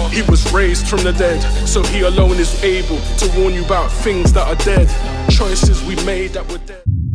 He was raised from the dead, so he alone is able to warn you about things that are dead. Choices we made that were dead.